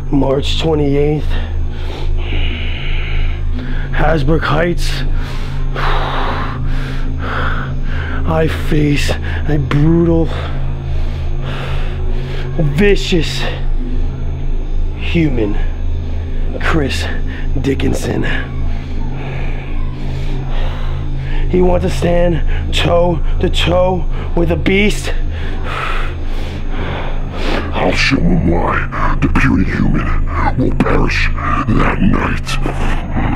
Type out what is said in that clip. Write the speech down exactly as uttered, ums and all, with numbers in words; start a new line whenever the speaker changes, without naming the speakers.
March twenty-eighth, Hasbrouck Heights. I face a brutal, vicious human, Chris Dickinson. He wants to stand toe to toe with a beast.
I'll show him why the puny human will perish that night.